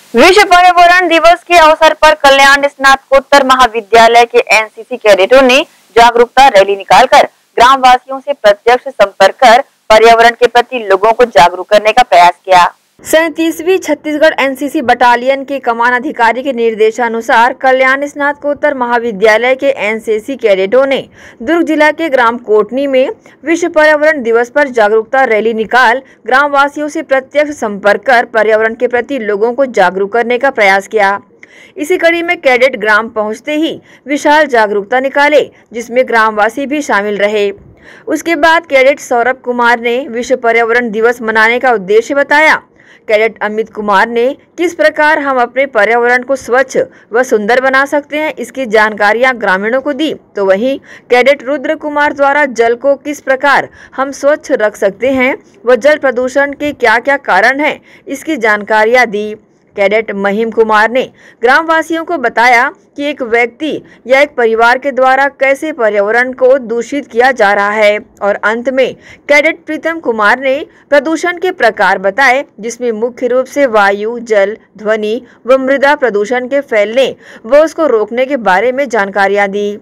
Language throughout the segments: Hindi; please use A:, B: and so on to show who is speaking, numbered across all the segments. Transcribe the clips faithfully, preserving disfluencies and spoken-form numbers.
A: विश्व पर्यावरण दिवस के अवसर पर कल्याण स्नातकोत्तर महाविद्यालय के एनसीसी कैडेटों ने जागरूकता रैली निकालकर ग्राम वासियों से प्रत्यक्ष संपर्क कर पर्यावरण के प्रति लोगों को जागरूक करने का प्रयास किया। सैंतीसवीं छत्तीसगढ़ एनसीसी बटालियन के कमान अधिकारी के निर्देशानुसार कल्याण स्नातकोत्तर महाविद्यालय के एनसीसी कैडेटों ने दुर्ग जिला के ग्राम कोटनी में विश्व पर्यावरण दिवस पर जागरूकता रैली निकाल ग्राम वासियों से प्रत्यक्ष संपर्क कर पर्यावरण के प्रति लोगों को जागरूक करने का प्रयास किया। इसी कड़ी में कैडेट ग्राम पहुंचते ही विशाल जागरूकता निकाले, जिसमें ग्रामवासी भी शामिल रहे। उसके बाद कैडेट सौरभ कुमार ने विश्व पर्यावरण दिवस मनाने का उद्देश्य बताया। कैडेट अमित कुमार ने किस प्रकार हम अपने पर्यावरण को स्वच्छ व सुंदर बना सकते हैं, इसकी जानकारियां ग्रामीणों को दी। तो वहीं कैडेट रुद्र कुमार द्वारा जल को किस प्रकार हम स्वच्छ रख सकते हैं व जल प्रदूषण के क्या क्या कारण हैं, इसकी जानकारियां दी। कैडेट महिम कुमार ने ग्रामवासियों को बताया कि एक व्यक्ति या एक परिवार के द्वारा कैसे पर्यावरण को दूषित किया जा रहा है, और अंत में कैडेट प्रीतम कुमार ने प्रदूषण के प्रकार बताए, जिसमें मुख्य रूप से वायु, जल, ध्वनि व मृदा प्रदूषण के फैलने व उसको रोकने के बारे में जानकारियां दी,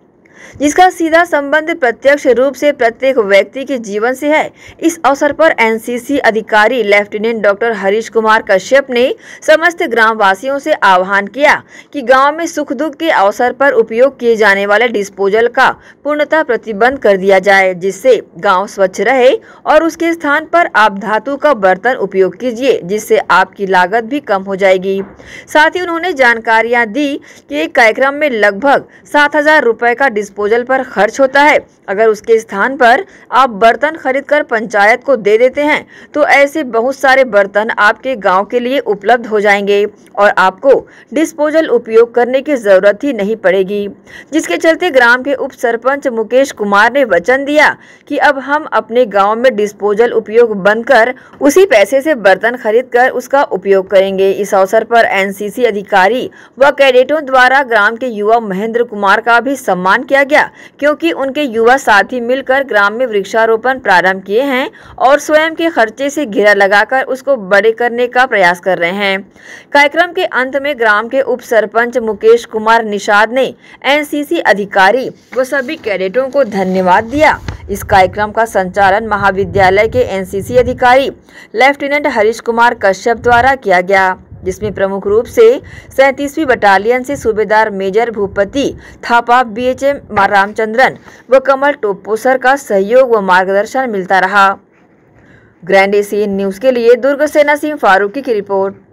A: जिसका सीधा संबंध प्रत्यक्ष रूप से प्रत्येक व्यक्ति के जीवन से है। इस अवसर पर एनसीसी अधिकारी लेफ्टिनेंट डॉक्टर हरीश कुमार कश्यप ने समस्त ग्राम वासियों से आह्वान किया कि गांव में सुख दुख के अवसर पर उपयोग किए जाने वाले डिस्पोजल का पूर्णतः प्रतिबंध कर दिया जाए, जिससे गांव स्वच्छ रहे, और उसके स्थान पर आप धातु का बर्तन उपयोग कीजिए, जिससे आपकी लागत भी कम हो जाएगी। साथ ही उन्होंने जानकारियां दी कि एक कार्यक्रम में लगभग सात हजार रुपए का डिस्पोजल पर खर्च होता है। अगर उसके स्थान पर आप बर्तन खरीदकर पंचायत को दे देते हैं तो ऐसे बहुत सारे बर्तन आपके गांव के लिए उपलब्ध हो जाएंगे और आपको डिस्पोजल उपयोग करने की जरूरत ही नहीं पड़ेगी। जिसके चलते ग्राम के उप सरपंच मुकेश कुमार ने वचन दिया कि अब हम अपने गांव में डिस्पोजल उपयोग बंद कर उसी पैसे से बर्तन खरीद कर उसका उपयोग करेंगे। इस अवसर पर एनसीसी अधिकारी व कैडेटों द्वारा ग्राम के युवा महेंद्र कुमार का भी सम्मान किया गया, क्योंकि उनके युवा साथी मिलकर ग्राम में वृक्षारोपण प्रारंभ किए हैं और स्वयं के खर्चे से घेरा लगाकर उसको बड़े करने का प्रयास कर रहे हैं। कार्यक्रम के अंत में ग्राम के उप सरपंच मुकेश कुमार निषाद ने एनसीसी अधिकारी व सभी कैडेटों को धन्यवाद दिया। इस कार्यक्रम का संचालन महाविद्यालय के एनसीसी अधिकारी लेफ्टिनेंट हरीश कुमार कश्यप द्वारा किया गया, जिसमें प्रमुख रूप से सैंतीसवीं बटालियन से सूबेदार मेजर भूपति थापा, बीएचएम रामचंद्रन व कमल टोपोसर का सहयोग व मार्गदर्शन मिलता रहा। ग्रैंड एशियन न्यूज के लिए दुर्ग से नसीम फारूकी की रिपोर्ट।